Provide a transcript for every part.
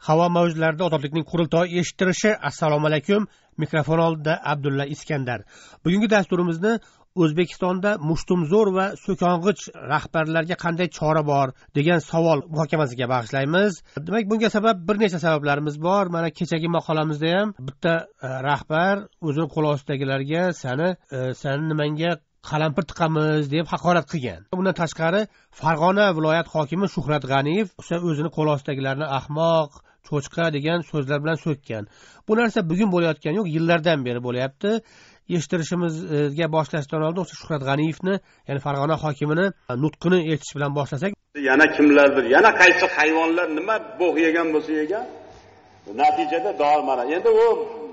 Havo mavjlarida ozodlikning qurultoyi eshittirishi. Assalomu alaykum. Mikrofon oldida Abdulla Iskandar. Bugungi dasturimizni O'zbekistonda mushtumzo'r va so'kong'ich rahbarlarga qanday chora bor degan savol muhokamasiga bag'ishlaymiz. Demak, bunga sabab bir necha sabablarimiz bor. Mana kechagi maqolamizda ham bitta rahbar o'zini qo'l ostidagilarga sani nimanga qalampir tiqamiz deb haqorat qilgan. Bundan tashqari Farg'ona viloyat hokimi Shuhrat G'aniyev o'zini qo'l ostidagilarni ahmoq, cho'chqa degan so'zlar bilan so'kkan. Bu narsa bugun bo'layotgani yo'q, yillardan beri bo'lyapti. Eshittirishimizga boshlashdan oldin Shuhrat G'aniyevni, ya'ni Farg'ona hokimini nutqini eshitish bilan boshlasak. Yana kimlardir, yana qaysi hayvonlar nima bog' yegan bo'lsa yegan. Natijada mana endi u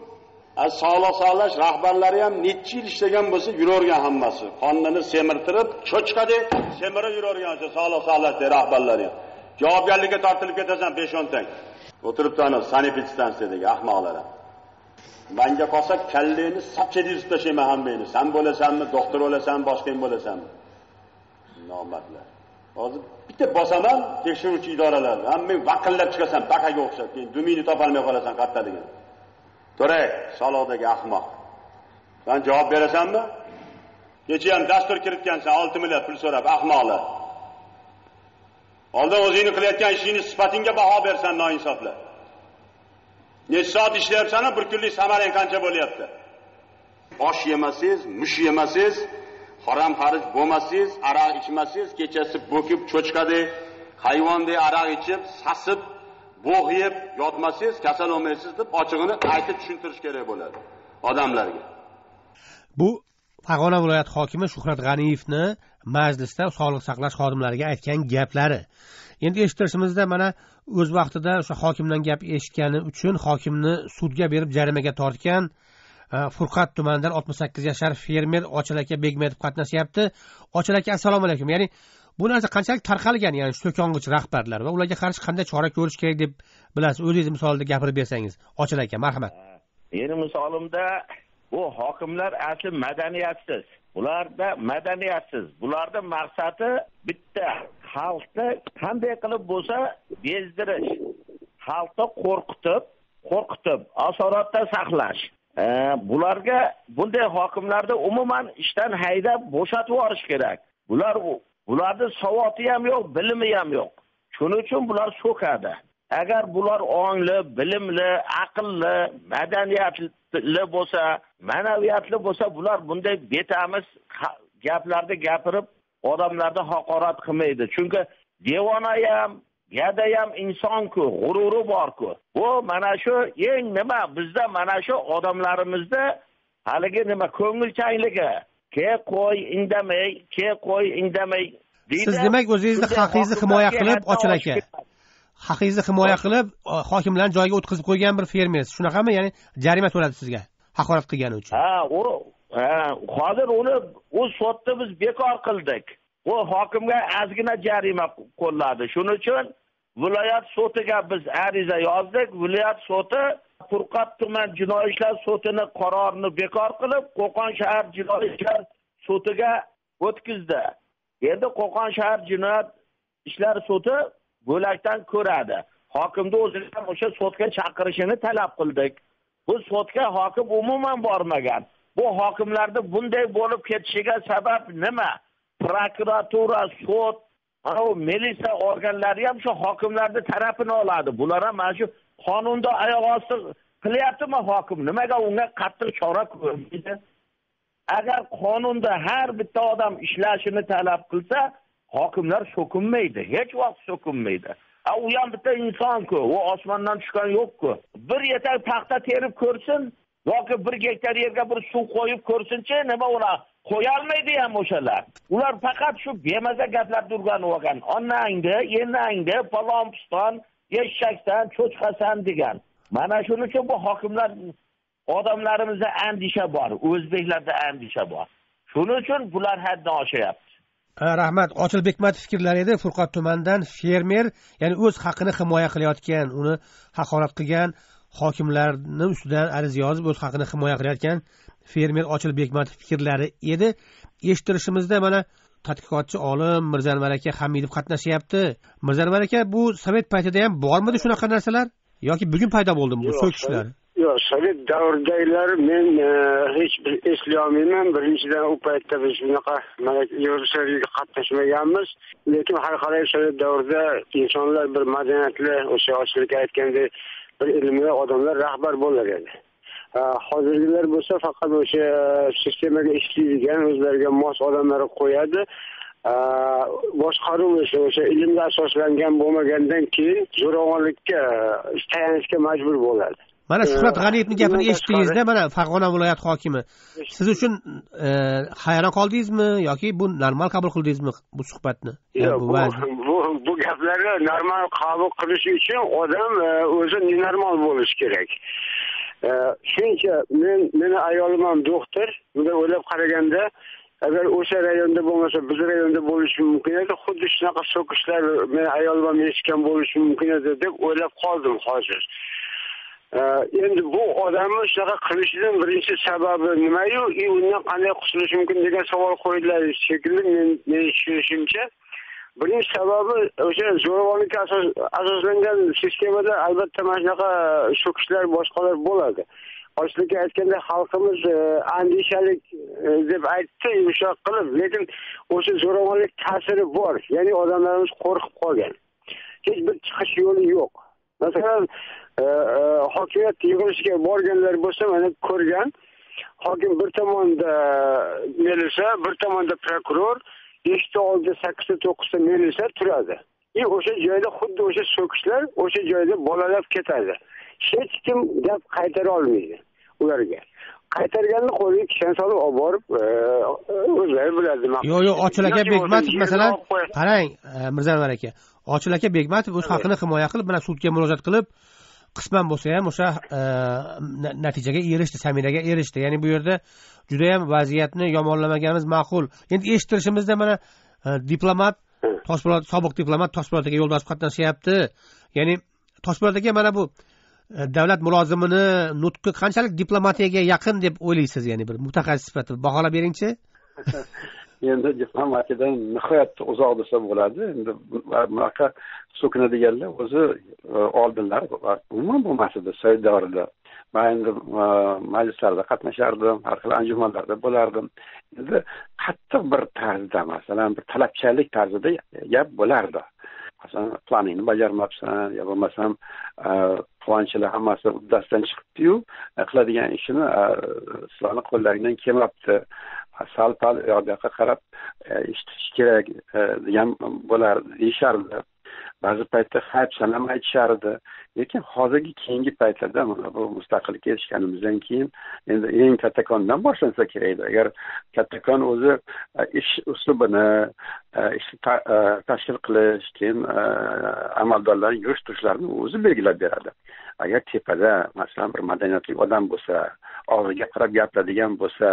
sog'liq rahbarlari ham necha yil ishlagan bo'lsa yuravergan hammasi. Qonini semirtirib, cho'chqadek semirib yuravergan sog'liq rahbarlari ham. Javobgarlikka tortilib ketasan 5-10 tang. O'tiribdi ana sanepidstansiyadagi ahmoqlar. Menga qolsa kalleni sapchedib tashlayman hammani. Sen bo'lasanmi, doktor bo'lasanmi, boshqa kim bo'lasanmi? Nomardlar. Hozir bitta bosaman tekshiruvchi idoralar. Hamma vaqillab chiqasan, bakaga o'xshab, keyin dumini topolmay qolasan qattaligan. To'ray, saloqdagi ahmoq. Sen javob berasanmi? Kecha ham dastur kiritgansan 6 milliard pul so'rab ahmoqlar. Oldin o'zingni qilayotgan ishingni sifatingga baho bersan noinsoflar. Necha soat ishlayapsan, bir kunlik samarang qancha bo'lyapti? Osh yemasiz, mush yemasiz, harom xarij bo'lmasiz, aroq ichmasiz, kechasi bo'kib cho'chqadek, hayvondek aroq ichib, sasib, bog' yeb yotmasiz, kasal olmaysiz deb ochig'ini aytib tushuntirish kerak bo'ladi odamlarga. Bu Farg'ona viloyat hokimi Shuhrat G'aniyevni majlisda sog'liq saqlash xodimlariga aytgan gaplari. Endi eshittirishimizda mana o'z vaqtida o'sha hokimdan gap eshitgani uchun hokimni sudga berib jarimaga tortgan Furqat tumanidan 68 yashar fermer Ochil aka Begmetov qatnashyapti. Ochil aka, assalomu alaykum. Ya'ni bu narsa qanchalik tarqalgan, ya'ni so'kong'ich rahbarlar va ularga qarshi qanday chora ko'rish kerak deb bilasiz? O'zingiz misolida gapirib bersangiz. Ochil aka, marhamat. Meni misolimda bu hokimlar asli madaniyatsiz. Ularda madaniyatsiz. Bularda maqsadi bitta, xalqni qanday qilib bo'lsa bezdirish, xalqni qo'rqitib, asoratda saqlash. Bularga bunday hokimlarni umuman ishdan haydab bo'shatib yuborish kerak. Bularda savoti ham yo'q, bilimi ham yo'q. Shuning uchun bular so'kadi. Agar bular ongli, bilimli, aqlli, madaniyatli bo'lsa, ma'naviyatli bo'lsa, bular bunday betamiz gaplarni gapirib, odamlarni haqorat qilmaydi. Chunki devona ham, gada ham inson-ku, g'ururi bor-ku. Bu mana shu eng nima bizda mana shu odamlarimizda haligi nima ko'ngilchanligi, ke qo'y indamay. Siz demak o'zingizni haqingizni himoya qilib, Ochil aka, haqingizni himoya qilib, hokimlarni joyiga o'tkazib qo'ygan bir fermer. Shunaqami? Ya'ni jarima to'ladi sizga haqorat qilgani uchun. Hozir uni sotda biz bekor qildik. Bu hokimga ozgina jarima qo'lladi. Shuning uchun viloyat sotiga biz ariza yozdik. Viloyat soti Furqat tuman jinoiy ishlar sotining qarorini bekor qilib, Qo'qon shahar jinoiy ishlar sotiga o'tkazdi. Endi Qo'qon shahar jinoyat ishlar soti bo'lakdan ko'radi. Hokimni o'zini ham o'sha sotga chaqirishini talab qildik. Bu sotga hokim umuman bormagan. Bu hokimlarda bunday bo'lib ketishiga sabab nima? Prokuratura, sud, militsiya organlari ham shu hokimlarning tarafini oladi. Bular ham mana shu qonunda oyoq osti qilyaptimi hokim? Nimaga unga qattiq chora ko'rmaydi? Agar qonunda har bitta odam ishlashini talab qilsa, hokimlar so'kinmaydi, hech vaqt so'kinmaydi. U ham bitta inson-ku, u osmondan tushgan yo'q-ku. Bir yetak paxta terib ko'rsin, yoki 1 gektar yerga bir suv qo'yib ko'rsinchi, nima ular qo'ya olmaydi ham o'shalar. Ular faqat shu bemaza gaplar turgan o'rgan. Onangda, yenangda, falon piston, eshakdan, cho'chqasan degan. Mana shuning uchun bu hokimlar odamlarimizda andisha bor, o'zbeklarda andisha bor. Shuning uchun bular haddan oshyapti. Rahmat. Ochil Begmetov fikrlari edi. Furqat tumanidan fermer, ya'ni o'z haqini himoya qilayotgan, uni haqorat qilgan hokimlarning ustidan ariza yozib o'z haqini himoya qilayotgan fermer Ochil Begmetov fikrlari edi. Eshittirishimizda mana tadqiqotchi olim Mirzanvar aka Hamidov qatnashyapti. Mirzanvar aka, bu sovet paytida ham bormidi shunaqa narsalar? yoki bugun paydo bo'ldimi bu so'kishlar? Yo'q, sovet davridagilar men hech bir eslolmayman. Birinchidan u paytda biz bunaqa yig'ilishlarga qatnashmaganmiz. Lekin har qalay sovet davrida insonlar bir madaniyatli, o'sha ochlik aytgandek bir ilmli odamlar rahbar bo'lar edi. Hozirgilar bo'lsa faqat o'sha sistemaga ishlaydigan, o'zlariga mos odamlar qo'yadi. Boshqaruv esa o'sha ilmga asoslangan bo'lmagandan keyin zo'ravonlikka tayanishga majbur bo'ladi. Mana Shuhrat G'aniyevning gapini eshitdingizda, mana Farg'ona viloyati hokimi. Siz uchun hayron qoldingizmi yoki bu normal qabul qildingizmi bu suhbatni? Bu gaplarni normal qabul qilish uchun odam o'zi normal bo'lishi kerak. Shuncha meni ayolim ham doktor. Bunday o'ylab qaraganda, agar o'sha rayonda bo'lmasa, biz rayonda bo'lishi mumkin edi. Xuddi shunaqa so'kishlar men ayolim ham eshitgan bo'lishi mumkin edi deb o'ylab qoldim hozir. Endi bu odamni shunaqa qilishining birinchi sababi nima-yu, undan qanday qutulish mumkin degan savol qo'yiladi shekilli, men tushunishimcha. Birinchi sababi o'sha zo'ravonlikka asoslangan sistemada albatta mana shunaqa so'kishlar boshqalar bo'ladi. Ochlikka aytganda xalqimiz andishalik deb aytdi, yumshoq qilib, lekin o'sha zo'ravonlik ta'siri bor. Ya'ni odamlarimiz qo'rqib qolgan. Hech bir chiqish yo'li yo'q. Masalan, hokimiyat yig'ilishiga borganlar bo'lsa, mana ko'rgan, hokim bir tomonda milisa, bir tomonda prokuror, eshik oldida 8-9 ta milisa turadi. O'sha joyda xuddi o'sha so'kishlar o'sha joyda bolalab ketadi. Hech kim gap qaytara olmaydi ularga. Qaytarganni qo'liga kishan solib olib borib, o'zlari biladi. Yo'q, Ochil aka Bekmatov masalan, qarang, Mirzanvar aka. Ochil aka Bekmatov o'z haqini himoya qilib, mana sudga murojaat qilib, qisman bo'lsa ham o'sha natijaga erishdi, Samiraga erishdi. Ya'ni bu yerda juda ham vaziyatni yomonlamaganimiz ma'qul. Endi eshittirishimizda mana diplomat Toshpo'lat, sobiq diplomat Toshpo'lat aka yo'ldosh qatnashyapti. Ya'ni Toshpo'lat aka mana bu davlat mulozimini nutqi qanchalik diplomatiyaga yaqin deb o'ylaysiz, ya'ni bir mutaxassis sifatida baholab beringchi? Endi diplomatiyadan nihoyatda uzoq desa bo'ladi. Endi bunaqa so'kinadiganlar o'zi oldinlar umuman bo'lmasdi sovet davrida. Men endi majlislarda qatnashardim, har xil anjumanlarda bo'lardim. Endi qattiq bir tarzda, masalan, bir talabchanlik tarzida gap bo'lardi. Masalan, planingni bajarmabsan, yo bo'lmasam quvonchilar hammasi uddasidan chiqibdi-yu, qiladigan ishini sizlarning qo'llaringdan kelmabdi. Sal-pal u yoqqa qarab eshitish kerak degan bo'lar deyishardi. Ba'zi paytda hayb sanam aytishardi. Lekin hozirgi keyingi paytlarda mana bu mustaqillikka erishganimizdan keyin endi eng kattakondan boshlansa kerak. Agar kattakon o'zi ish uslubini, ishni tashkil qilish, keyin amaldorlarning yurish turishlarini o'zi belgilab beradi. Agar tepada masalan bir madaniyatli odam bo'lsa, og'ziga qarab gapiradigan bo'lsa,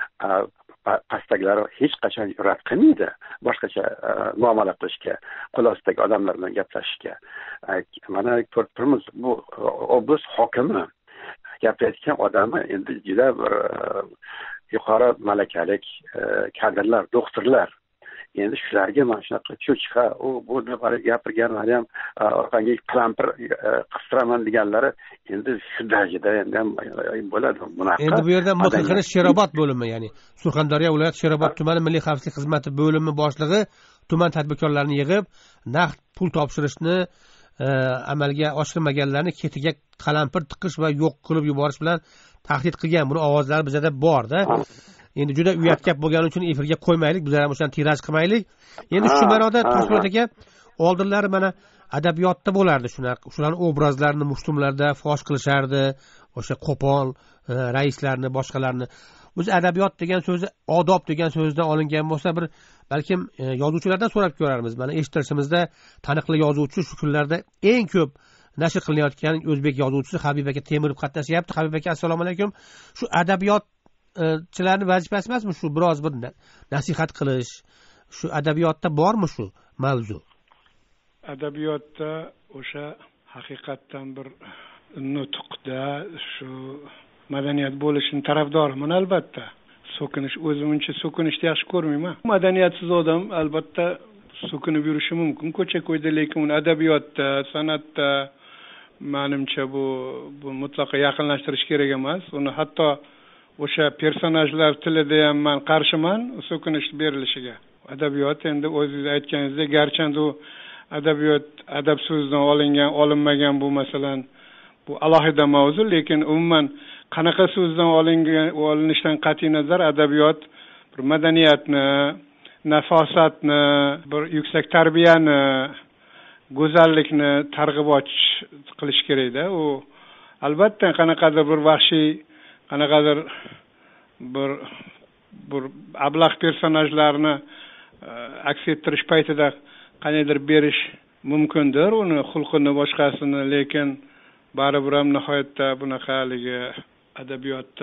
pastdagilar hech qachon jur'at qilmaydi boshqacha muomala qilishga, qo'l ostidagi odamlar bilan gaplashishga. Mana ko'rib turibmiz, bu oblast hokimi gapirayotgan odami endi juda bir yuqori malakalik kadrlar, doktorlar. Endi shularga mana shunaqa cho'chqa, bu gapirganlari ham orqangi qalampir qistiraman deganlari endi shu darajada endi ham bo'ladi bunaqa. Endi bu yerda muhaqqiq Sherobod bo'limi, ya'ni Surxondaryo viloyat Sherobod tumani Milliy xavfsizlik xizmati bo'limi boshlig'i tuman tadbirkorlarini yig'ib, naqd pul topshirishni amalga oshirmaganlarni ketiga qalampir tiqish va yo'q qilib yuborish bilan tahdid qilgan. Buni ovozlari bizda bor-da. Endi juda uyatgap bo'lgani uchun efirga qo'ymaylik, bizlar ham o'shani tiraj qilmaylik. Endi shu ma'noda Toshpo'lat aka oldinlari mana adabiyotda bo'lardi shularning obrazlarini mushtumlarda fosh qilishardi, o'sha qo'pol raislarni, boshqalarni. O'zi adabiyot degan so'zi odob degan so'zdan olingan bo'lsa, bir balkim yozuvchilardan so'rab ko'rarmiz. Mana eshittirishimizda taniqli yozuvchi shu kunlarda eng ko'p nashr qilinayotgan o'zbek yozuvchisi Habib aka Temirov qatnashyapti. Habib aka, assalomu alaykum. Shu adabiyotchilarning vazifasi emasmi shu biroz bir nasihat qilish? Shu adabiyotda bormi shu mavzu? Adabiyotda o'sha haqiqatdan bir nutqda shu madaniyat bo'lishini tarafdoriman albatta. So'kinish, o'zim uncha so'kinishni yaxshi ko'rmayman. Madaniyatsiz odam albatta so'kinib yurishi mumkin ko'cha-ko'yda, lekin uni adabiyotda, san'atda menimcha bu mutlaqo yaqinlashtirish kerak emas. Uni hatto o'sha personajlar tilida ham men qarshiman so'kinish berilishiga. Adabiyot endi o'zingiz aytganingizdek, garchi u adabiyot adab so'zidan olinmagan bu masalan bu alohida mavzu, lekin umuman qanaqa so'zdan olinishdan qat'iy nazar adabiyot bir madaniyatni, nafosatni, bir yuksak tarbiyani, go'zallikni targ'ibot qilish kerak-da. U albatta qanaqadir bir vahshiy, qanaqadir bir ablah personajlarni aks ettirish paytida qanaydir berish mumkindir, uni xulqini boshqasini, lekin baribir ham nihoyatda bunaqa haligi adabiyotda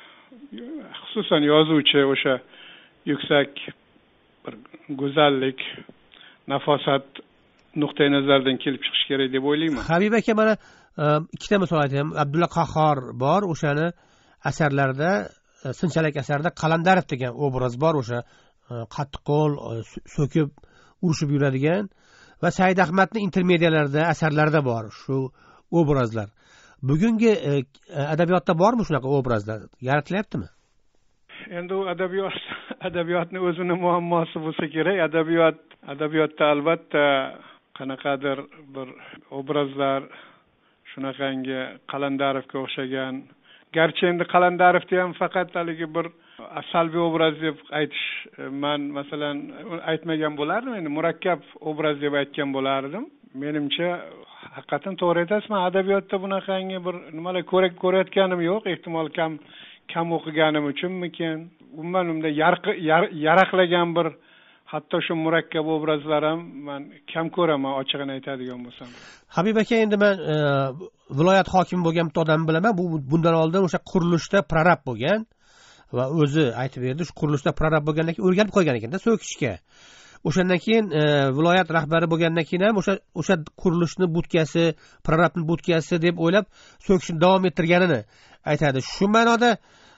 xususan yozuvchi o'sha yuksak bir go'zallik, nafosat nuqtai nazaridan kelib chiqish kerak deb o'ylayman. Habib aka, mana ikkita misol aytayim. Abdulla Qahhor bor, o'shani asarlarda, sinchalik asarda Qalandarov degan obraz bor, o'sha qattiqqo'l, so'kib urushib yuradigan, va Said Ahmadning intermediyalarida, asarlarida bor shu obrazlar. Bugungi adabiyotda bormi shunaqa obrazlar? Yaratilyaptimi? Endi u adabiyotning o'zini muammosi bo'lsa kerak. Adabiyotda albatta qanaqadir bir obrazlar shunaqangi Qalandarovga o'xshagan. Garchi endi Qalandarovni ham faqat haligi bir salbiy obraz deb aytish, men masalan aytmagan bo'lardim, endi murakkab obraz deb aytgan bo'lardim. Menimcha haqiqatan to'g'ri aytasiz. Men adabiyotda bunaqangi bir nimalar ko'rayotganim yo'q. Ehtimol kam o'qiganim uchunmikin. Umuman unda yaraqlagan bir hatto shu murakkab obrazlar ham men kam ko'raman, ochig'ini aytadigan bo'lsam. Habib aka, endi men viloyat hokimi bo'lgan bitta odam bilaman. Bundan oldin o'sha qurilishda prorab bo'lgan va o'zi aytib berdi, shu qurilishda prorab bo'lgandan keyin o'rganib qolgan ekanda so'kishga. O'shandan keyin viloyat rahbari bo'lgandan keyin ham o'sha qurilishni butkasi, prorabni butkasi deb o'ylab so'kishni davom ettirganini aytadi. Shu ma'noda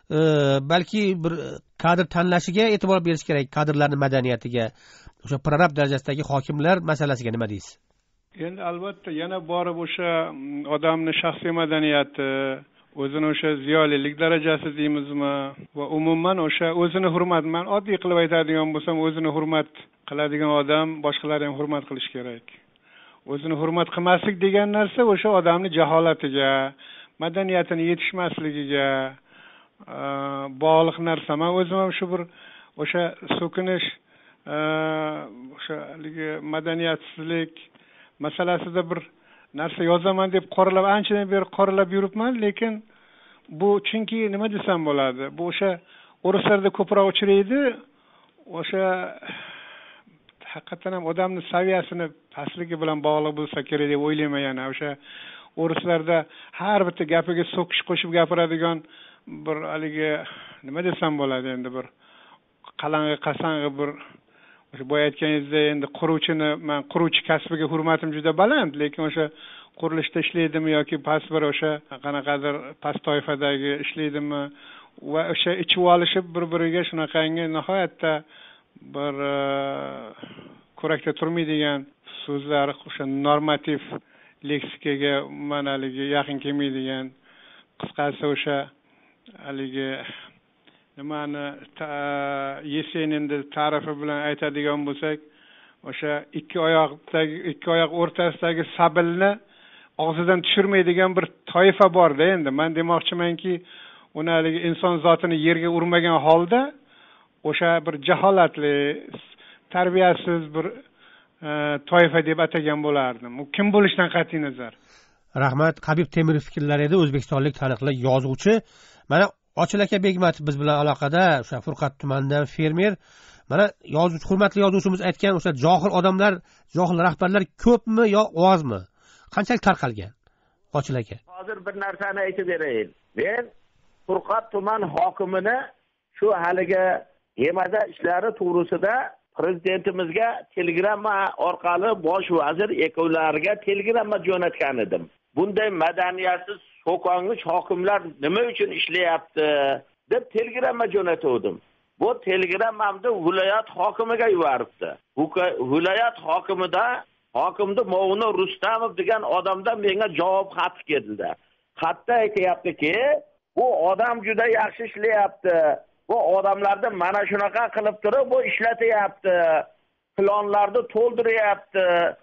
balki bir kadr tanlashiga e'tibor berish kerak, kadrlarning madaniyatiga, o'sha prorab darajasidagi hokimlar masalasiga nima deysiz? Endi albatta yana borib o'sha odamning shaxsiy madaniyati, o'zini o'sha ziyolilik darajasi deymizmi, va umuman o'sha o'zini hurmat, men oddiy qilib aytadigan bo'lsam, o'zini hurmat qiladigan odam boshqalarni ham hurmat qilish kerak. O'zini hurmat qilmaslik degan narsa o'sha odamning jaholatiga, madaniyatini yetishmasligiga bog'liq narsa. Men o'zim ham shu bir o'sha so'kinish, o'sha haligi madaniyatsizlik masalasida bir narsa yozaman deb anchadan beri qoralab yuribman, lekin bu chunki nima desam bo'ladi? Bu o'sha o'rislarda ko'proq uchraydi. O'sha haqiqatan ham odamning saviyasini pastligi bilan bog'liq bo'lsa kerak deb o'ylayman. Yana o'sha o'rislarda har bitta gapiga so'kish qo'shib gapiradigan bir haligi nima desam bo'ladi, endi bir qalang'i bir o'sha boya aytganingizdek, endi men quruvchi kasbiga hurmatim juda baland, lekin o'sha qurilishda ishlaydimi yoki past bir o'sha qanaqadir past toifadagi ishlaydimi va o'sha ichib olishib bir-biriga shunaqangi nihoyatda bir ko'rakda turmaydigan so'zlar, o'sha normativ leksikaga manaligi yaqin kelmaydigan, qisqasi o'sha haligi nimani Yeseninning ta'rifi bilan aytadigan bo'lsak, o'sha ikki oyoq o'rtasidagi sabilni og'zidan tushirmaydigan bir toifa bor-da. Endi men demoqchimanki, uni haligi inson zotini yerga urmagan holda o'sha bir jaholatli, tarbiyasiz bir toifa deb atagan bo'lardim. U kim bo'lishidan qat'iy nazar. Rahmat. Habib Temirov fikrlari edi, o'zbekistonlik taniqli yozuvchi. Mana Ochil aka Begmatov biz bilan aloqada, o'sha Furqat tumanidan fermer. Mana hurmatli yozuvchimiz aytgan o'sha johil odamlar, johil rahbarlar ko'pmi yo ozmi? Qanchalik tarqalgan? Ochil aka. Hozir bir narsani aytib berayin. Men Furqat tuman hokimini shu haligi yemada ishlari to'g'risida prezidentimizga telegramma orqali bosh vazir ekovlariga telegramma jo'natgan edim. Bunday madaniyatsiz so'kong'ich hokimlar nima uchun ishlayapti deb telegramma jo'natdim. Bu telegrammamni viloyat hokimiga yuboribdi. Viloyat hokimida hokimni Movuni Rustamov degan odamdan menga javob xati keldi. Xatda aytayaptiki, bu odam juda yaxshi ishlayapti. Bu odamlarni mana shunaqa qilib turib, bu ishlatyapti. Planlarni to'ldiryapti.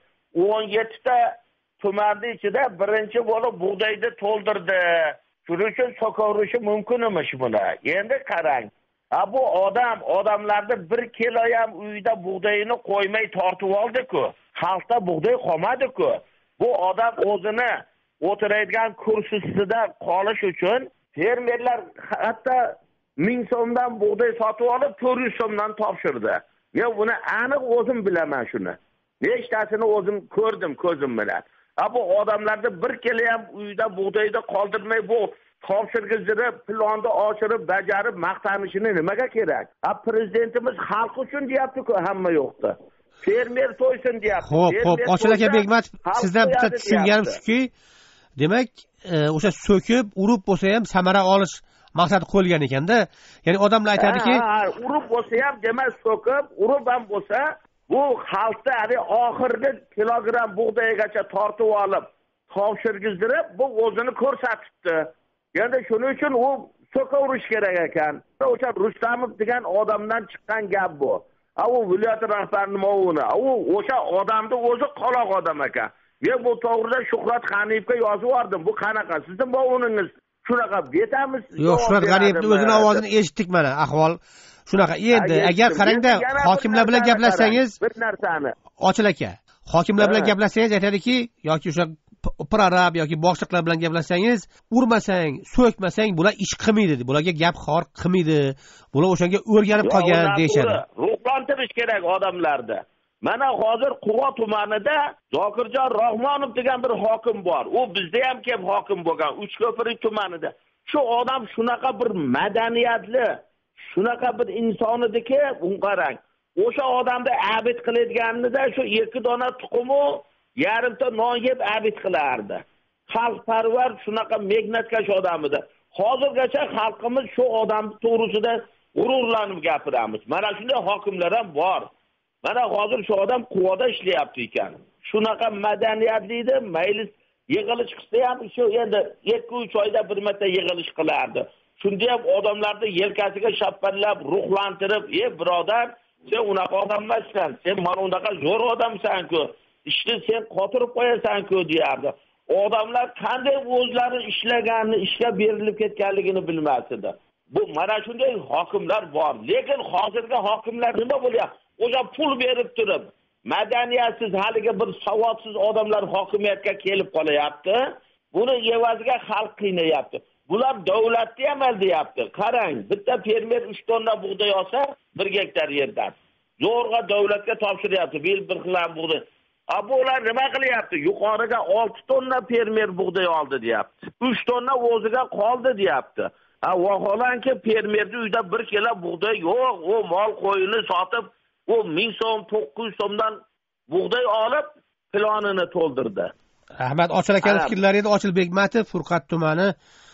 17 ta tumanning ichida birinchi bo'lib bug'doyni to'ldirdi. Shuning uchun so'kovirishi mumkin emish buni. Endi qarang. Bu odamlarni 1 kilo ham uyda bug'doyini qo'ymay tortib oldi-ku. Xalqda bug'doy qolmadi-ku. Bu odam o'zini o'tiradigan kursisida qolish uchun fermerlar hatto 1000 so'mdan bug'doy sotib olib 400 so'mdan topshirdi. Men buni aniq o'zim bilaman shuni. Nechtasini o'zim ko'rdim ko'zim bilan. Bu odamlarni 1 kilo ham uyda bug'doyni qoldirmay bu topshirgizib, plonni oshirib, bajarib maqtanishini nimaga kerak? Prezidentimiz xalq uchun deyapti-ku, hamma yo'qda. Fermer to'ysin deyapti. Xo'p, Ochil aka Begmatov, sizdan bitta tushunganim shuki, demak, o'sha so'kib, urib bo'lsa ham samara olish maqsadi qo'yilgan ekanda. Ya'ni odamlar aytadiki, urib bo'lsa ham, demak, so'kib, urib ham bo'lsa, bu xalqda oxirgi kilogramm bug'doygacha tortib olib, topshirgizdirib, bu o'zini ko'rsatibdi. Endi shuning uchun u so'kovirish kerak ekan. O'sha Rustamov degan odamdan chiqqan gap bu. U viloyat rahbarining Movuni. U o'sha odamning o'zi qoloq odam ekan. Men bu to'g'rida Shuhrat G'aniyevga yozib yubordim. Bu qanaqa? Sizning Movuningiz shunaqa betamiz? Yo'q, Shuhrat G'aniyevning o'zining ovozini eshitdik mana, ahvol shunaqa. Endi agar qarangda, hokimlar bilan gaplashsangiz, bir narsani Ochil aka, hokimlar bilan gaplashsangiz aytadiki, yoki o'sha prorab yoki boshliqlar bilan gaplashsangiz, urmasang, so'kmasang bular ish qilmaydi, bularga gap xor qilmaydi. Bular o'shanga o'rganib qolgan deyshadi. Ruhlantirish kerak odamlarni. Mana hozir Quva tumanida Zokirjon Rahmonov degan bir hokim bor. U bizda ham kelib hokim bo'lgan, Uchko'prik tumanida. Shu odam shunaqa bir madaniyatli, shunaqa bir inson ediki, uni qarang. O'sha odamni abid qiladiganida shu 2 dona tuxumu yarimta non yeb abid qilardi. Xalqparvar shunaqa mehnatkash odam edi. Hozirgacha xalqimiz shu odam to'g'risida g'ururlanib gapiramiz. Mana shunday hokimlar ham bor. Mana hozir shu odam Quvada ishlayapti ekan. Shunaqa madaniyatli edi, mayli yig'ilish qilsa ham shu endi 2-3 oyda bir marta yig'ilish qilardi. Shunda ham odamlarni yelkasiga shappallab, ruhlantirib, birodar, sen unaqa odam emassan, sen mana unaqa zo'r odamsan-ku. Ishni sen qotirib qo'yasan-ku deyardi. Odamlar qanday o'zlari ishlaganini, ishga berilib ketganligini bilmas edi. Bu mana shunday hokimlar bor. Lekin hozirgi hokimlar nima bo'lyapti? O'sha pul berib turib, madaniyatsiz, haligi bir savodsiz odamlar hokimiyatga kelib qolyapti. Buni evaziga xalq qiynayapti. Bular davlatni amal deyapti. Qarang, bitta fermer 3 tonna bug'doy olsa, 1 gektar yerdan zo'rg'a davlatga topshiryapti. Bir xilam bug'doy. Bular nima qilyapti? Yuqoriga 6 tonna fermer bug'doy oldi deyapti. 3 tonna o'ziga qoldi deyapti. Vaholanki fermerning uyda 1 kilo bug'doy yo'q, u mol qo'yini sotib, u 1000 so'm, 900 so'mdan bug'doy olib, planini to'ldirdi. Rahmat, Ochil akaning fikrlari edi. Ochil Begmatov, Furqat tumani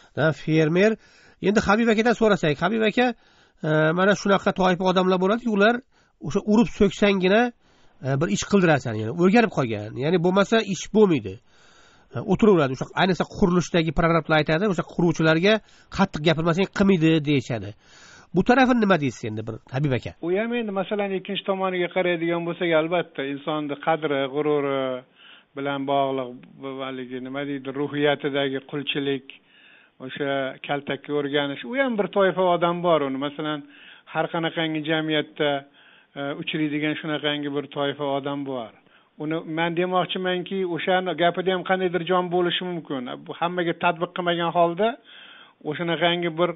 fermer. Endi Habib akadan so'rasak, Habib aka, mana shunaqa toifa odamlar bo'ladi, ular o'sha urib so'ksangina bir ish qildirasan, ya'ni o'rganib qolgan. Ya'ni bo'lmasa ish bo'lmaydi. O'tiraveradi. O'sha ayniqsa qurilishdagi prorablar aytadi, o'sha quruvchilarga qattiq gapirmasang qilmaydi deyshadi. Bu tarafini nima deysiz endi bir Habib aka? U ham endi masalan ikkinchi tomoniga qaraydigan bo'lsak, albatta insonning qadri, g'ururi bilan bog'liq, haligi nima deydi, ruhiyatidagi qulchilik, o'sha kaltakka o'rganish, u ham bir toifa odam bor. Uni masalan har qanaqangi jamiyatda uchraydigan shunaqangi bir toifa odam bor. Uni men demoqchimanki, o'shani gapida ham qandaydir jon bo'lishi mumkin. Bu hammaga tatbiq qilmagan holda o'shanaqangi bir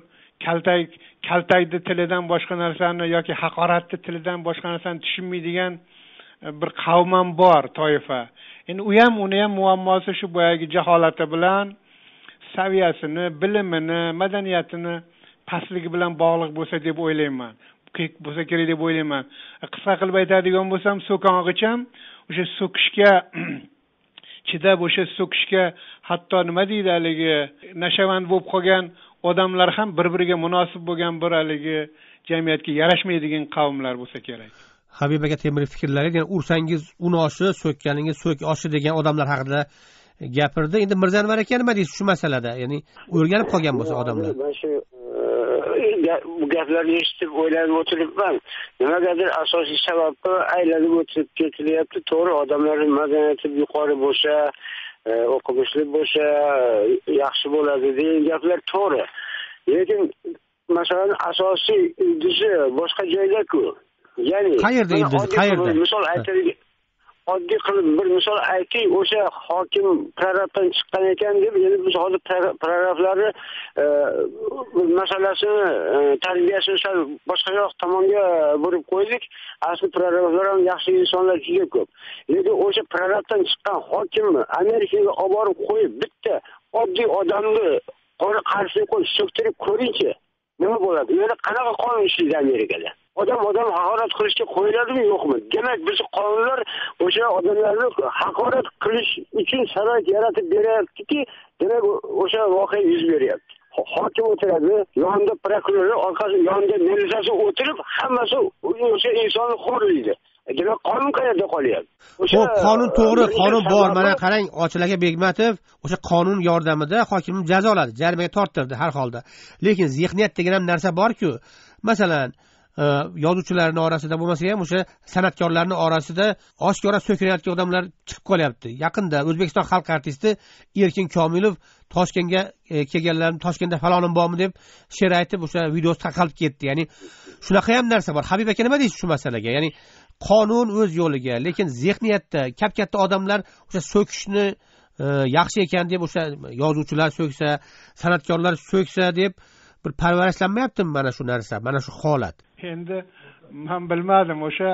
kaltakni tilidan boshqa narsani yoki haqoratni tilidan boshqa narsani tushunmaydigan bir qavm ham bor, toifa. Endi uni ham muammosi shu boyagi jaholati bilan saviyasini, bilimini, madaniyatini pastligi bilan bog'liq bo'lsa deb o'ylayman. Bo'lsa kerak deb o'ylayman. Qisqa qilib aytadigan bo'lsam, so'kong'icham o'sha so'kishga chidab, o'sha so'kishga hatto nima deydi, haligi nashavand bo'lib qolgan odamlar ham bir-biriga munosib bo'lgan bir haligi jamiyatga yarashmaydigan qavmlar bo'lsa kerak. Habib aka Temurov fikrlari, ya'ni ursangiz un oshi, so'kkaningiz so'k oshi degan odamlar haqida gapirdi. Endi Mirzanvar aka nima deysiz shu masalada? Ya'ni o'rganib qolgan bo'lsa odamlar. Men shu bu gaplarni eshitib o'ylanib o'tiribman. Nimagadir asosiy sababi aylanib o'tib ketilyapti. To'g'ri, odamlarning madaniyati yuqori bo'lsa, o'qimishli bo'lsa, yaxshi bo'ladi degan gaplar to'g'ri. Lekin masalan asosiy ildizi boshqa joyda-ku. Ya'ni qayerda ildizi? Qayerda? Misol aytaylik. Oddiy qilib bir misol ayting, o'sha hokim prorabdan chiqqan ekan deb, endi biz hozir prorablarni masalasini, tarbiyasini sal boshqaroq tomonga burib qo'ydik. Asli prorablar ham yaxshi insonlar juda ko'p. Lekin o'sha prorabdan chiqqan hokimni Amerikaga olib borib qo'yib, bitta oddiy odamni qora qarshisiga qo'yib so'ktirib ko'ringchi. Nima bo'ladi? Yana qanaqa qonun ishlaydi Amerikada? Odam haqorat qilishga qo'yiladimi, yo'qmi? Demak, biz qonunlar o'sha odamlarni haqorat qilish uchun sharoit yaratib beryaptiki, demak o'sha voqea yuz beryapti. Hokim o'tiradi, yonida prokuror, orqasida yonida militsiyasi o'tirib, hammasi o'sha insonni xo'rlaydi. Demak, qonun qayerda qolyapti? Xo'p, qonun to'g'ri, qonun bor. Mana qarang, Ochil aka Begmatov o'sha qonun yordamida hokimni jazoladi, jarimaga torttirdi har holda. Lekin zihniyat degan ham narsa bor-ku. Masalan, yozuvchilarning orasida bo'lmasa ham o'sha san'atkorlarning orasida oshkora so'kayotgan odamlar chiqib qolyapti. Yaqinda O'zbekiston xalq artisti Erkin Komilov Toshkentga kelganlarni Toshkentda falonim bormi deb she'r aytib o'sha videosi tarqalib ketdi. Ya'ni shunaqa ham narsa bor. Habib aka nima deysiz shu masalaga? Ya'ni qonun o'z yo'liga, lekin zihniyatda katta odamlar o'sha so'kishni yaxshi ekan deb o'sha yozuvchilar so'ksa, san'atkorlar so'ksa deb bir parvarishlanmayaptimi mana shu narsa, mana shu holat? Endi men bilmadim, o'sha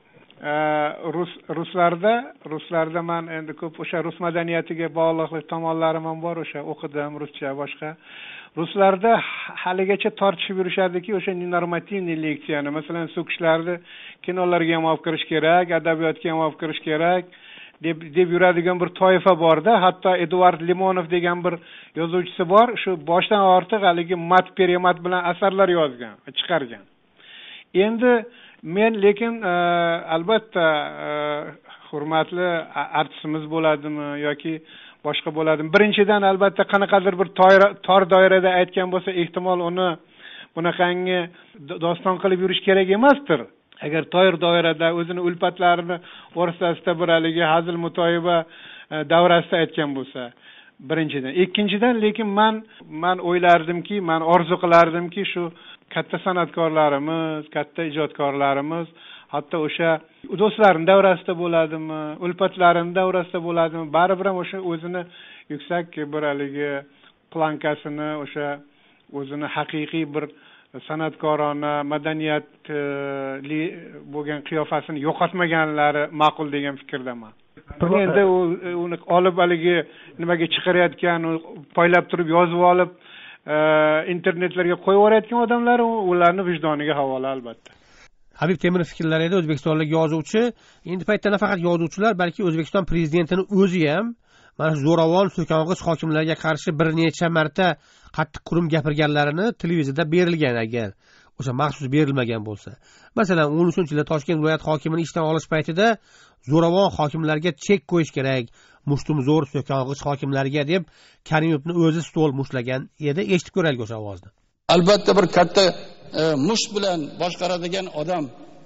ruslarda men endi ko'p o'sha rus madaniyatiga bog'liqlik tomonlarim ham bor, o'sha o'qidim ruscha boshqa. Ruslarda haligacha tortishib yurishadiki, o'sha normativniy leksiyani, masalan, so'kishlarni kinolarga ham olib kirish kerak, adabiyotga ham olib kirish kerak deb yuradigan bir toifa borda. Hatto Eduard Limonov degan bir yozuvchisi bor, shu boshdan ortiq haligi mat bilan asarlar yozgan, chiqargan. Endi men lekin albatta hurmatli artistimiz bo'ladimi yoki boshqa bo'ladimi? Birinchidan albatta qanaqadir bir tor doirada aytgan bo'lsa, ehtimol uni bunaqangi doston qilib yurish kerak emasdir. Agar tor doirada o'zini ulfatlarini o'rtasida bir haligi hazil mutoyiba davrasida aytgan bo'lsa, birinchidan. Ikkinchidan, lekin men o'ylardimki, men orzu qilardimki, shu katta san'atkorlarimiz, katta ijodkorlarimiz, hatto o'sha do'stlarning davrasida bo'ladimi, ulfatlarning davrasida bo'ladimi, baribir ham o'sha o'zini yuksak bir haligi plankasini, o'sha o'zini haqiqiy bir san'atkorona, madaniyatli bo'lgan qiyofasini yo'qotmaganlari ma'qul degan fikrdaman. Endi uni olib haligi nimaga chiqarayotgan, poylab turib yozib olib internetlarga qo'yib yuborayotgan odamlar, ularni vijdoniga havola albatta. Habib Temurov fikrlari edi, o'zbekistonlik yozuvchi. Endi paytda nafaqat yozuvchilar, balki O'zbekiston prezidentining o'zi ham mana zo'ravon so'kong'ich hokimlarga qarshi bir necha marta qattiq qurum gapirganlarini televizorda berilgan, agar o'sha maxsus berilmagan bo'lsa. Masalan, 13-yilda Toshkent viloyat hokimini ishdan olish paytida zo'ravon hokimlarga chek qo'yish kerak, mushtum zo'r so'kong'ich hokimlarga deb Karimovni o'zi stol mushlagan edi. Eshitib ko'raylik o'sha ovozni. Albatta bir katta musht bilan boshqaradigan odam,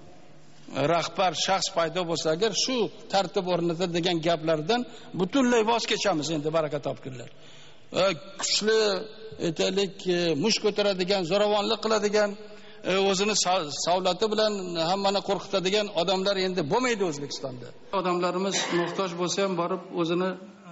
rahbar shaxs paydo bo'lsa, agar shu tartib o'rnatiladigan gaplardan butunlay voz kechamiz endi, baraka topkinlar. Kuchli aytaylik, musht ko'taradigan, zo'ravonlik qiladigan, o'zini savlati bilan hammani qo'rqitadigan odamlar endi bo'lmaydi O'zbekistonda. Odamlarimiz muhtoj bo'lsa ham borib o'zini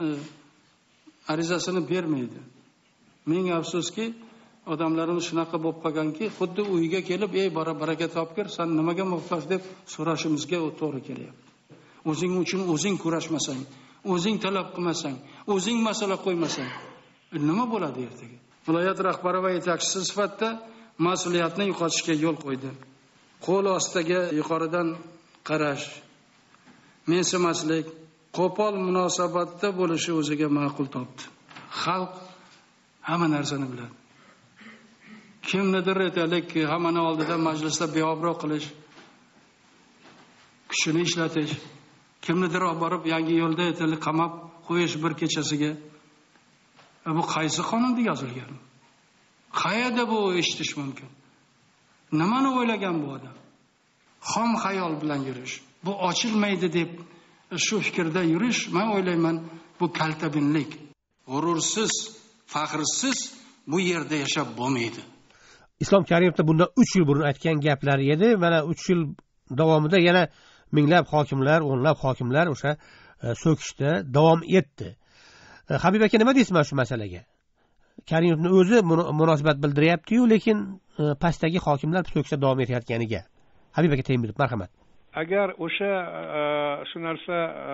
arizasini bermaydi. Ming afsuski, odamlarimiz shunaqa bo'lib qolganki, xuddi uyiga kelib, "Ey baraka topkir, sen nimaga muhtoj?" deb so'rashimizga to'g'ri kelyapti. O'zing uchun o'zing kurashmasang, o'zing talab qilmasang, o'zing masala qo'ymasang, nima bo'ladi ertaga? Viloyat rahbari va yetakchisi sifatida mas'uliyatni yo'qotishga yo'l qo'ydi. Qo'l ostiga yuqoridan qarash, mensimaslik, qo'pol munosabatda bo'lishi o'ziga ma'qul topdi. Xalq hamma narsani biladi. Kimnidir aytaylik, hammani oldida majlisda beobro qilish, kuchini ishlatish, kimnidir olib borib yangi yo'lda aytaylik qamab qo'yish bir kechasiga. Bu qaysi qonunda yozilgan? Qayerda bu eshitish mumkin? Nimani o'ylagan bu odam? Xom xayol bilan yurish, bu ochilmaydi deb shu fikrda yurish, men o'ylayman, bu kaltabinlik. G'urursiz, faxrsiz bu yerda yashab bo'lmaydi. Islom Karimovda bundan 3 yil burun aytgan gaplari edi. Mana 3 yil davomida yana minglab hokimlar, o'nlab hokimlar o'sha so'kishda davom etdi. Habib aka, nima deysiz mana shu masalaga? Karimovning o'zi munosabat bildiryapti-yu, lekin pastdagi hokimlar so'kishda davom etayotganiga. Habib aka, Temirov, marhamat. Agar o'sha shu narsa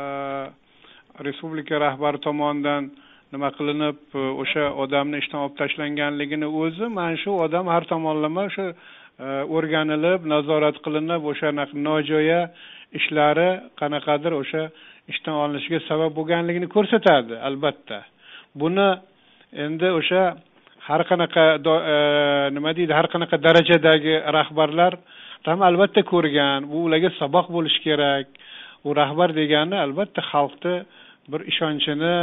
respublika rahbari tomonidan nima qilinib, o'sha odamni ishdan olib tashlanganligini o'zi, mana shu odam har tomonlama o'sha o'rganilib, nazorat qilinib, o'sha nojo'ya ishlari qanaqadir o'sha ishdan olinishiga sabab bo'lganligini ko'rsatadi, albatta. Buni endi o'sha har qanaqa nima deydi, har qanaqa darajadagi rahbarlar ham albatta ko'rgan. Bu ularga saboq bo'lish kerak. U rahbar degani albatta xalqni bir ishonchini,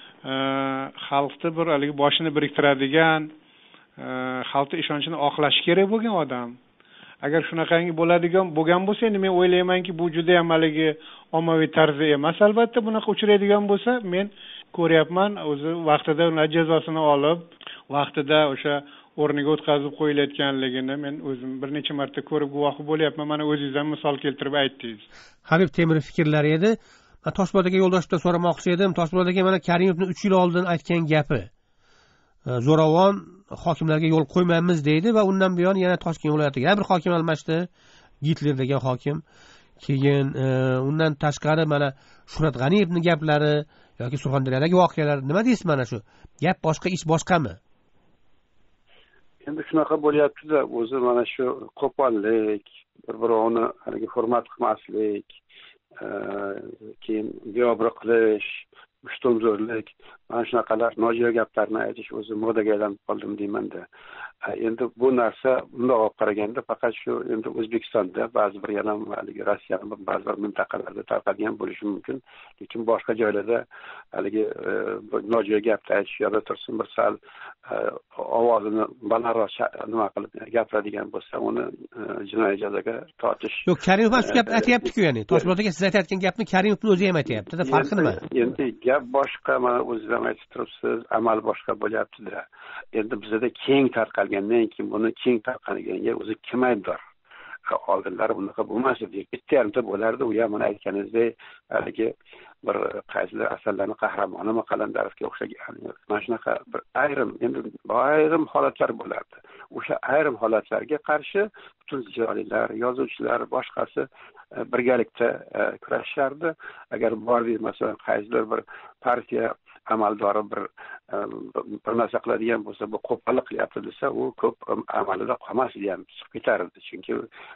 xalqni bir haligi boshini biriktiradigan, xalqni ishonchini oqlash kerak bo'lgan odam. Agar shunaqangi bo'lgan bo'lsa, endi men o'ylaymanki, bu juda ham haligi ommaviy tarzda emas. Albatta bunaqa uchraydigan bo'lsa, men ko'ryapman, o'zi vaqtida ular jazosini olib, vaqtida o'sha o'rniga o'tkazib qo'yilayotganligini men o'zim bir necha marta ko'rib guvohi bo'lyapman. Mana o'zingiz ham misol keltirib aytdingiz. Habib Temirov fikrlari edi. Toshpo'latga yo'ldoshda so'ramoqchi edim. Toshpo'latga mana Karimovning 3 yil oldin aytgan gapi. Zo'ravon hokimlarga yo'l qo'ymaymiz deydi va undan buyon yana Toshkent viloyatiga bir hokim almashdi. Gitler degan hokim. Keyin undan tashqari mana Shuhrat G'aniyevning gaplari yoki Surxondaryodagi voqealar, nima deysiz mana shu? Gap boshqa, ish boshqami? Endi shunaqa bo'lyapti-da, o'zi mana shu qo'pollik, bir-birovni haligi hurmat qilmaslik, keyin beobro' qilish, mushtumzo'rlik, mana shunaqalar nojo'ya gaplarni aytish o'zi modaga aylanib qoldimi deyman-da. Endi bu narsa bundoq olib qaraganda faqat shu endi O'zbekistonda ba'zi bir yana haligi Rossiyaning ba'zi bir mintaqalarida tarqalgan bo'lishi mumkin, lekin boshqa joylarda haligi nojo'ya gapni aytish yo'lda tursin, bir sal ovozini balandroq nima qilib gapiradigan bo'lsa, uni jinoiy jazoga tortish. Yo'q, Karimov ham shu gapni aytayapti-ku, ya'ni Toshpo'latga siz aytayotgan gapni Karimovning o'zi ham aytayapti-da, farqi nima? Endi gap boshqa, mana o'zingiz ham aytib turibsiz, amal boshqa bo'lyapti-da. Endi bizda keng tarqalgandan keyin buni keng tarqalganiga o'zi kim aybdor? Oldinlari bunaqa bo'lmas edi. Bitta yarimta bo'lardi, u ham mana aytganingizdek, haligi bir qaysidir asarlarning qahramonimi Qalandarovga o'xshagan. Mana shunaqa bir ayrim holatlar bo'lardi. O'sha ayrim holatlarga qarshi butun ziyolilar, yozuvchilar, boshqasi birgalikda kurashardi. Agar bordik, masalan, qaysidir bir partiya amaldori bir narsa qiladigan bo'lsa, bu qo'pollik qilyapti desa, u ko'p amalida qolmasdi ham, chiqib ketardi. Chunki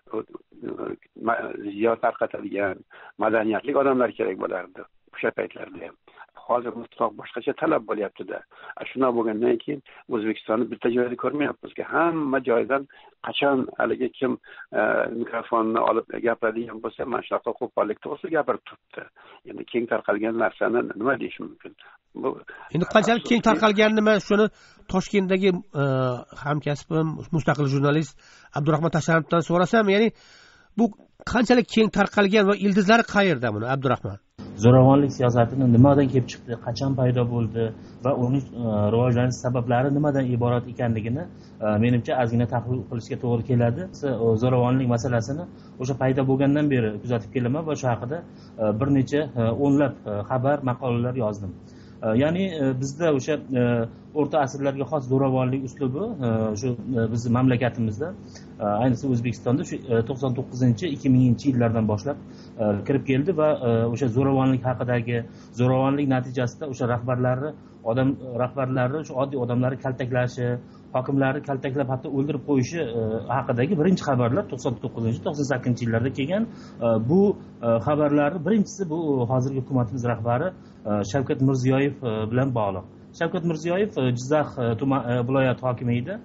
ziyo tarqatadigan, madaniyatli odamlar kerak bo'lardi o'sha paytlarda ham. Hozir mutlaq boshqacha talab bo'lyapti-da. Shunday bo'lgandan keyin O'zbekistonni bitta joyda ko'rmayapmiz. Hamma joydan qachon haligi kim mikrofonni olib gapiradigan bo'lsa, mana shunaqa qo'pollik to'g'risida gapirib turibdi. Endi keng tarqalgan narsani nima deyish mumkin? Endi qanchalik keng tarqalganini men shuni Toshkentdagi hamkasbim, mustaqil jurnalist Abdurahmon Tashanovdan so'rasam, ya'ni bu qanchalik keng tarqalgan va ildizlari qayerda buni, Abdurahmon? Zo'ravonlik siyosatini nimadan kelib chiqdi, qachon paydo bo'ldi va uning rivojlanish sabablari nimadan iborat ekanligini menimcha ozgina tahlil qilishga to'g'ri keladi. Zo'ravonlik masalasini o'sha paydo bo'lgandan beri kuzatib kelaman va shu haqida bir necha o'nlab xabar, maqolalar yozdim. Ya'ni bizda o'sha o'rta asrlarga xos zo'ravonlik uslubi shu bizning mamlakatimizda, ayniqsa O'zbekistonda shu 99-2000 yillardan boshlab kirib keldi va o'sha zo'ravonlik haqidagi, zo'ravonlik natijasida o'sha rahbarlarni shu oddiy odamlarni kaltaklashi, hokimlarni kaltaklab hatto o'ldirib qo'yishi haqidagi birinchi xabarlar 99-98 yillarda kelgan. Bu xabarlarning birinchisi bu hozirgi hukumatimiz rahbari Shavkat Mirziyoyev bilan bog'liq. Shavkat Mirziyoyev Jizzax viloyat hokimi edi.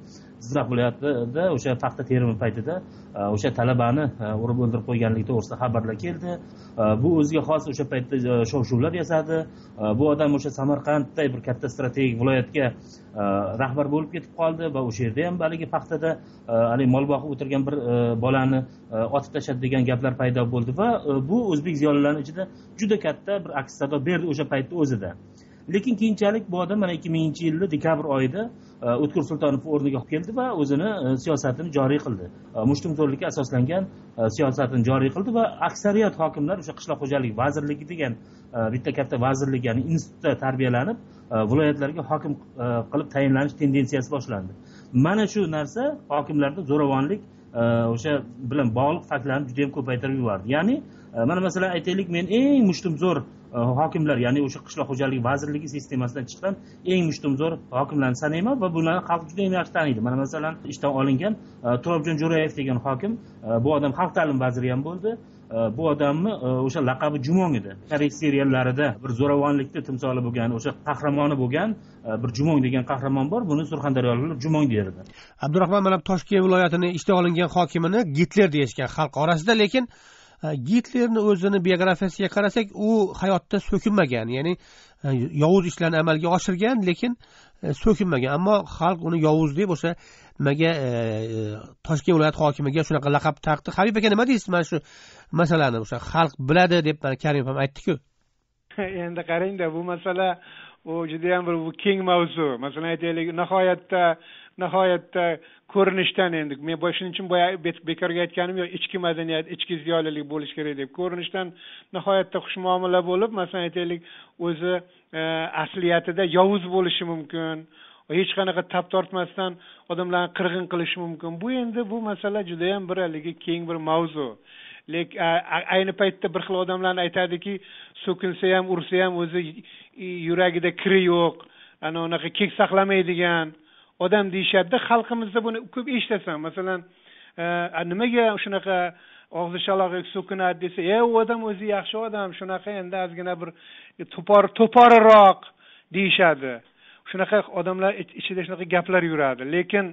Jizzax viloyatida o'sha paxta terimi paytida o'sha talabani urib o'ldirib qo'yganligi to'g'risida xabarlar keldi. Bu o'ziga xos o'sha paytda shov-shuvlar yasadi. Bu odam o'sha Samarqandda bir katta strategik viloyatga rahbar bo'lib ketib qoldi va o'sha yerda ham haligi paxtada haligi mol boqib o'tirgan bir bolani otib tashladi degan gaplar paydo bo'ldi va bu o'zbek ziyolilarining ichida juda katta bir aks sado berdi o'sha paytda o'zida. Lekin keyinchalik bu odam mana 2000-yilda dekabr oyida O'tkir Sultonov o'rniga keldi va o'zini siyosatini joriy qildi. Mushtumzo'rlikka asoslangan siyosatini joriy qildi va aksariyat hokimlar o'sha qishloq xo'jaligi vazirligi degan bitta katta vazirlik, ya'ni institutda tarbiyalanib, viloyatlarga hokim qilib tayinlanish tendensiyasi boshlandi. Mana shu narsa hokimlarda zo'ravonlik o'sha bilan bog'liq faktlarni juda ham ko'paytirib yubordi. Ya'ni mana masalan aytaylik, men eng mushtumzo'r hokimlar, ya'ni o'sha qishloq xo'jaligi vazirligi sistemasidan chiqqan eng mushtumzo'r hokimlarni sanayman va bularni xalq juda ham yaxshi taniydi. Mana masalan ishdan olingan Turobjon Jo'rayev degan hokim, bu odam xalq ta'lim vaziri ham bo'ldi. Bu odamni o'sha laqabi Jumong edi. Koreys seriallarida bir zo'ravonlikni timsoli bo'lgan, o'sha qahramoni bo'lgan bir Jumong degan qahramon bor. Buni surxondaryoliklar Jumong derdi. Abdurahmon mana Toshkent viloyatini ishdan olingan hokimini Gitler deyishgan xalq orasida, lekin Gitlerni o'zini biografiyasiga qarasak, u hayotda so'kinmagan, ya'ni yovuz ishlarni amalga oshirgan, lekin so'kinmagan. Ammo xalq uni yovuz deb o'sha nimaga Toshkent viloyat hokimiga shunaqa laqab taqdi. Habib aka, nima deysiz mana shu masalani? O'sha xalq biladi deb mana Karim ham aytdi-ku. Endi qarangda, bu masala u juda ham bir keng mavzu. Masalan aytaylik, nihoyatda ko'rinishdan, endi men shuning uchun boya bekorga aytganim yo'q, ichki madaniyat, ichki ziyolilik bo'lish kerak deb. Ko'rinishdan nihoyatda xushmuomala bo'lib, masalan aytaylik, o'zi asliyatida yovuz bo'lishi mumkin. Hech qanaqa tap tortmasdan odamlarni qirg'in qilishi mumkin. Bu endi bu masala juda ham bir haligi keng bir mavzu. Lekin ayni paytda bir xil odamlarni aytadiki, so'kinsa ham, ursa ham o'zi yuragida kiri yo'q, ana unaqa kek saqlamaydigan odam deyishadi. Xalqimizda buni ko'p eshitasan. Masalan, nimaga shunaqa og'zi shaloq so'kinadi desa, u odam o'zi yaxshi odam, shunaqa endi ozgina bir to'poriroq deyishadi. Shunaqa odamlar ichida shunaqa gaplar yuradi. Lekin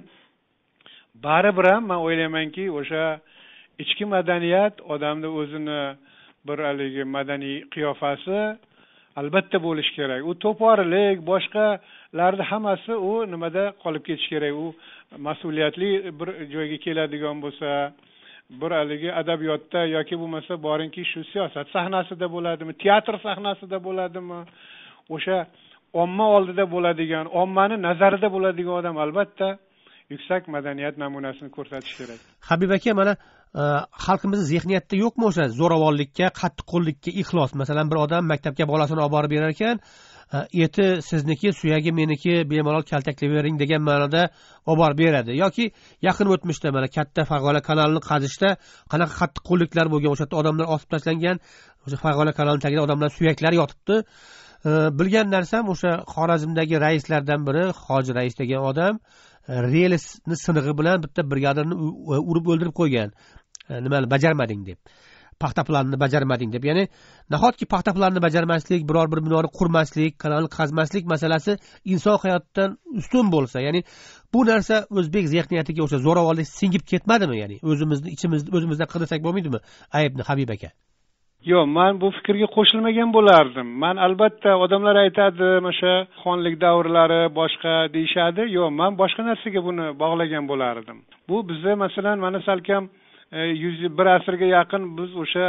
baribir ham men o'ylaymanki, o'sha ichki madaniyat odamda o'zini bir haligi madaniy qiyofasi albatta bo'lishi kerak. U to'porilik, boshqalarning hammasi u nimada qolib ketishi kerak. U mas'uliyatli bir joyga keladigan bo'lsa, bir haligi adabiyotda yoki bo'lmasa boringki shu siyosat sahnasida bo'ladimi, teatr sahnasida bo'ladimi, o'sha omma oldida bo'ladigan, ommani nazarida bo'ladigan odam albatta yuksak madaniyat namunasini ko'rsatish kerak. Habib aka, mana xalqimizning zehniyatida yo'qmi o'sha zo'ravonlikka, qattiqqo'llikka ixlos? Masalan, bir odam maktabga bolasini olib borib berar ekan, eti sizniki, suyagi meniki, bemalol kaltaklayvering degan ma'noda olib borib beradi. Yoki yaqin o'tmishda mana katta Farg'ona kanalini qazishda qanaqa qattiqqo'lliklar bo'lgan, o'sha yerda odamlar osib tashlangan, o'sha Farg'ona kanalining tagida odamlar suyaklari yotibdi. Bilgan narsam, o'sha Xorazmdagi raislardan biri, Hoji rais degan odam relsni sinig'i bilan bitta brigadirni urib o'ldirib qo'ygan. Nimani bajarmading deb. Paxta planini bajarmading deb. Ya'ni nahotki paxta planini bajarmaslik, biror bir binoni qurmaslik, kanalni qazmaslik masalasi inson hayotidan ustun bo'lsa, ya'ni bu narsa o'zbek zehniyatiga o'sha zo'ravonlik singib ketmadimi? Ya'ni o'zimizdan qidirsak bo'lmaydimi aybni, Habib aka? Yo'q, men bu fikrga qo'shilmagan bo'lardim. Men albatta odamlar aytadi, o'sha xonlik davrlari boshqa deyshadi. Yo'q, men boshqa narsaga buni bog'lagan bo'lardim. Bu bizda masalan mana salkam 101 asrga yaqin biz o'sha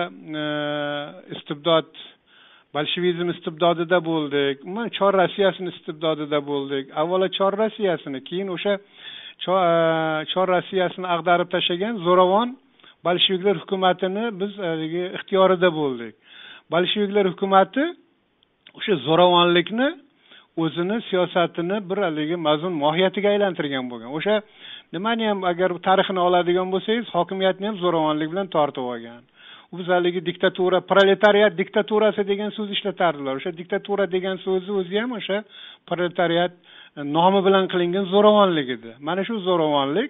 istibdod, bolshevizm istibdodida bo'ldik. Men Chor Rossiyasini istibdodida bo'ldik. Avvalo Chor Rossiyasini, keyin o'sha Chor Rossiyasini ag'darib tashlagan zo'ravon bolsheviklar hukumatini biz ixtiyorida bo'ldik. Bolsheviklar hukumati o'sha zo'ravonlikni o'zini siyosatini bir haligi mazmun mohiyatiga aylantirgan bo'lgan. O'sha nimani ham agar tarixini oladigan bo'lsangiz, hokimiyatni ham zo'ravonlik bilan tortib olgan. Biz haligi diktatura, proletariat diktaturasi degan so'z ishlatardilar. O'sha diktatura degan so'zi o'zi ham o'sha proletariat nomi bilan qilingan zo'ravonlik edi. Mana shu zo'ravonlik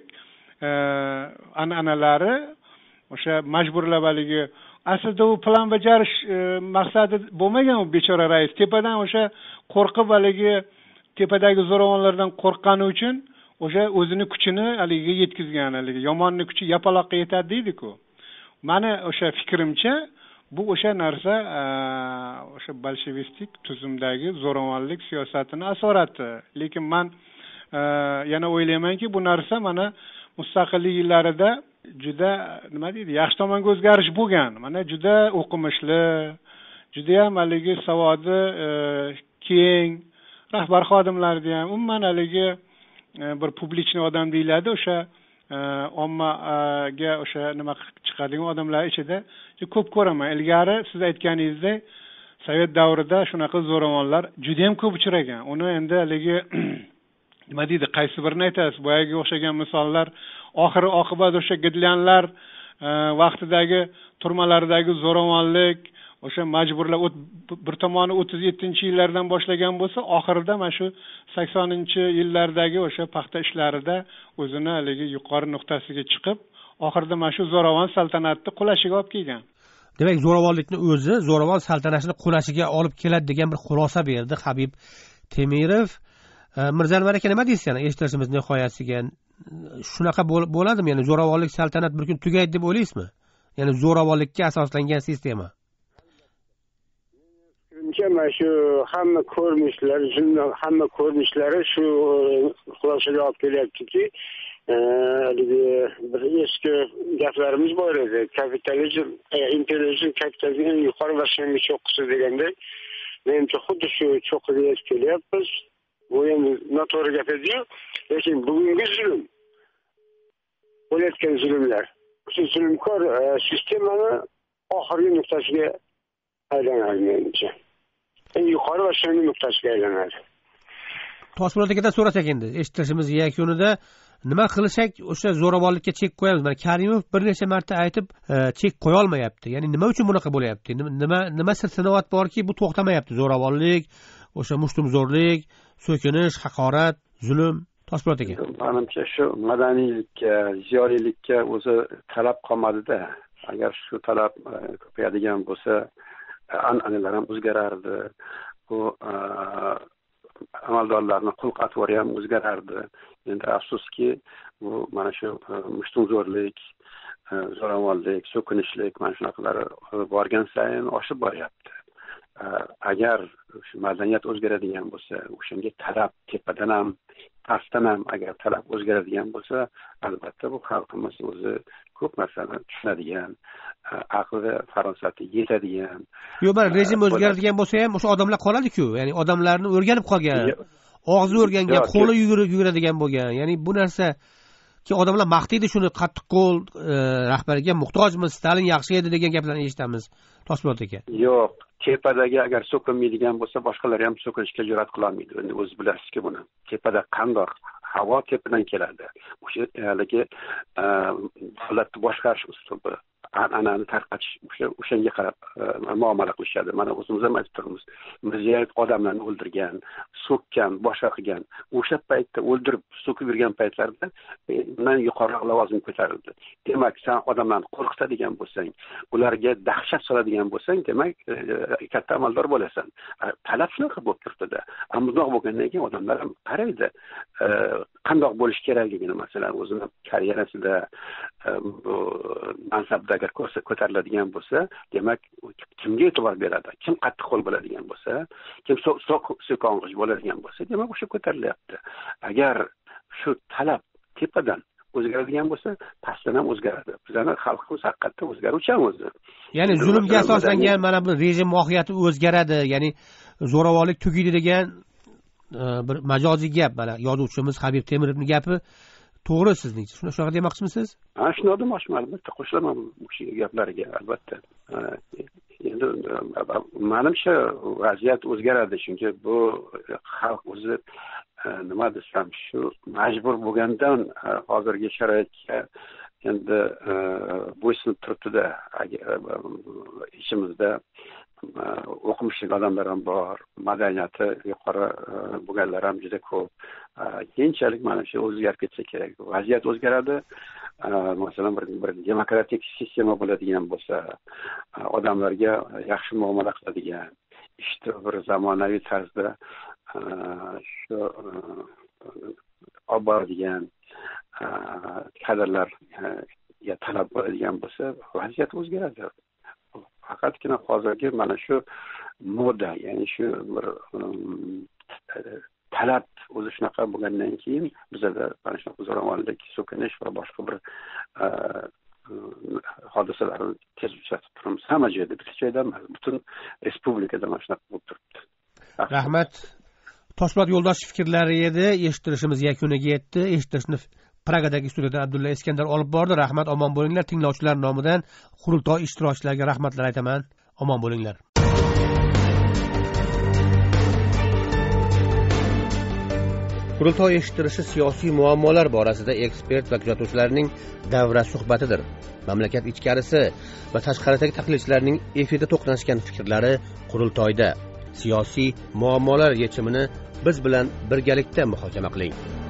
an'analari o'sha majburlab haligi aslida u plan bajarish maqsadi bo'lmagan. U bechora rais tepadan o'sha qo'rqib haligi tepadagi zo'ravonlardan qo'rqqani uchun o'sha o'zini kuchini haligiga yetkazgan, haligi yomonni kuchi yapaloqqa yetadi deydi-ku. Mani o'sha fikrimcha bu o'sha narsa o'sha bolshevistik tuzumdagi zo'ravonlik siyosatini asorati. Lekin men yana o'ylaymanki, bu narsa mana mustaqillik yillarida juda nima deydi, yaxshi tomonga o'zgarish bo'lgan. Mana juda o'qimishli, juda ham haligi savodi keng rahbar xodimlarni ham umuman haligi bir publichniy odam deyiladi, o'sha ommaga o'sha nima chiqadigan odamlar ichida ko'p ko'raman. Ilgari siz aytganingizdek sovet davrida shunaqa zo'ravonlar juda ham ko'p uchragan. Uni endi haligi nima deydi, qaysi birini aytasiz? Boyaga o'xshagan misollar, oxiri oqibat o'sha gidlanlar vaqtidagi turmalardagi zo'ravonlik, o'sha majburlar bir tomoni 37-yillardan boshlagan bo'lsa, oxirida mana shu 80-yillardagi o'sha paxta ishlarida o'zini haligi yuqori nuqtasiga chiqib, oxirida mana shu zo'ravon saltanatni qulashiga olib kelgan. Demak, zo'ravonlikni o'zi zo'ravon saltanatini qulashiga olib keladi degan bir xulosa berdi Habib Temirov. Mirzanvar aka, nima deysiz? Eshitishimiz nihoyasiga shunaqa bo'ladimi? Ya'ni zo'ravonlik saltanat bir kun tugaydi deb o'ylaysizmi? Ya'ni zo'ravonlikka asoslangan sistema. Mana shu hamma ko'rinishlari shu xulosaga olib kelyaptiki, bir eski gaplarimiz bor edi. Kapitalizm, imperializm kapitalizmning yuqori bosqichi cho'qqisi degandek, menimcha xuddi shu cho'qqiga yetib kelyapmiz. Bu endi noto'g'ri gap edi-yu, lekin bugungi zulm, bo'layotgan zulmlar, shu zulmkor sistemani oxirgi nuqtasiga aylanadi menimcha. Eng yuqori va so'nggi nuqtasiga aylanadi. Toshpo'lat akadan so'rasak endi, eshitishimiz yakunida nima qilsak o'sha zo'ravonlikka chek qo'yamiz? Mana Karimov bir necha marta aytib, chek qo'ya olmayapti. Ya'ni nima uchun bunaqa bo'lyapti? Nima sir-sinoat borki, bu to'xtamayapti? Zo'ravonlik, o'sha mushtumzo'rlik, so'kinish, haqorat, zulm. Toshpo'lat aka. Menimcha shu madaniylikka, ziyolilikka o'zi talab qolmadi-da. Agar shu talab ko'payadigan bo'lsa, an'analar ham o'zgarardi. Bu amaldorlarni qulq-atvori ham o'zgarardi. Endi afsuski, bu mana shu mushtumzo'rlik, zo'ravonlik, so'kinishlik, mana shunaqalar borgan sayin oshib boryapti. Agar shu madaniyat o'zgaradigan bo'lsa, o'shanga talab tepadan ham, pastdan ham agar talab o'zgaradigan bo'lsa, albatta bu xalqimiz o'zi ko'p narsani tushunadigan, aqli farosati yetadigan. Yo'q, mana rejim o'zgaradigan bo'lsa ham o'sha odamlar qoladi-ku. Ya'ni odamlarni o'rganib qolgan, og'zi o'rgangan, qo'li yuguradigan bo'lgan. Ya'ni bu narsa ki odamlar maqtaydi shuni, qattiqqo'l rahbarga muhtojmiz, Stalin yaxshi edi degan gaplarni eshitamiz. Toshpo'lat aka. Yo'q, tepadagi agar so'kinmaydigan bo'lsa, boshqalar ham so'kinishga jur'at qila olmaydi. Endi o'zi bilasizki buni. Tepada qandoq havo tepadan keladi. O'sha haligi davlatni boshqarish uslubi, an'anani tarqatish o'shanga qarab muomala qilishadi. Mana o'zimiz ham aytib turibmiz. Mirziyoyev odamlarni o'ldirgan, so'kkan, boshqa qilgan. O'sha paytda o'ldirib, so'kib yurgan paytlarda undan yuqoriroq lavozim ko'tarildi. Demak, sen odamlarni qo'rqitadigan bo'lsang, ularga dahshat soladigan bo'lsang, demak, katta amaldor bo'lasan. Talab shunaqa bo'lib turibdi-da. Amaldor bo'lgandan keyin odamlar ham qaraydi. Qandoq bo'lish kerakligini, masalan, o'zini karyerasida bu mansabda agar ko'tariladigan bo'lsa, demak, kimga e'tibor beradi? Kim qattiq qo'l bo'ladigan bo'lsa, kim so'kong'ich bo'ladigan bo'lsa, demak, o'sha ko'tarilyapti. Agar shu talab tepadan o'zgaradigan bo'lsa, pastdan ham o'zgaradi. Bizning xalqimiz haqiqatda o'zgaruvchan o'zi. Ya'ni zulmga asoslangan mana bu rejim mohiyati o'zgaradi, ya'ni zo'ravonlik tugaydi degan bir majoziy gap. Mana yozuvchimiz Habib Temirovning gapi to'g'ri sizningcha. Shunaqa demoqchimisiz? Ha, shunaqa demoqchiman, albatta qo'shilaman bu gaplariga, albatta. Endi menimcha vaziyat o'zgaradi, chunki bu xalq o'zi nima desam, shu majbur bo'lgandan hozirgi sharoitga endi bo'ysunib turibdi-da. Ichimizda o'qimishli odamlar ham bor, madaniyati yuqori bo'lganlar ham juda ko'p. Keyinchalik mana shu o'zgarib ketsa kerak. Vaziyat o'zgaradi. Masalan, bir demokratik sistema bo'ladigan bo'lsa, odamlarga yaxshi muomala qiladigan, ishni bir zamonaviy tarzda shu olib boradigan kadrlarga talab bo'ladigan bo'lsa, vaziyat o'zgaradi. Faqatgina hozirgi mana shu moda, ya'ni shu bir talab o'zi shunaqa bo'lgandan keyin bizada mana shunaqa zo'ravonlik, so'kinish va boshqa bir hodisalarni tez uchratib turamiz. Hamma joyda, bitta joyda emas, butun respublikada mana shunaqa bo'lib turibdi. Rahmat. Toshpo'lat Yo'ldoshev fikrlari edi, eshittirishimiz yakuniga yetdi. Eshittirishni Pragadagi studiyada Abdulla Iskandar olib bordi. Rahmat, omon bo'linglar. Tinglovchilar nomidan qurultoy ishtirokchilariga rahmatlar aytaman. Omon bo'linglar. Qurultoy eshittirishi siyosiy muammolar borasida ekspert va kuzatuvchilarning davra suhbatidir. Mamlakat ichkarisi va tashqaridagi tahlilchilarning efirda to'qnashgan fikrlari qurultoyda. Siyosiy muammolar yechimini biz bilan birgalikda muhokama qiling.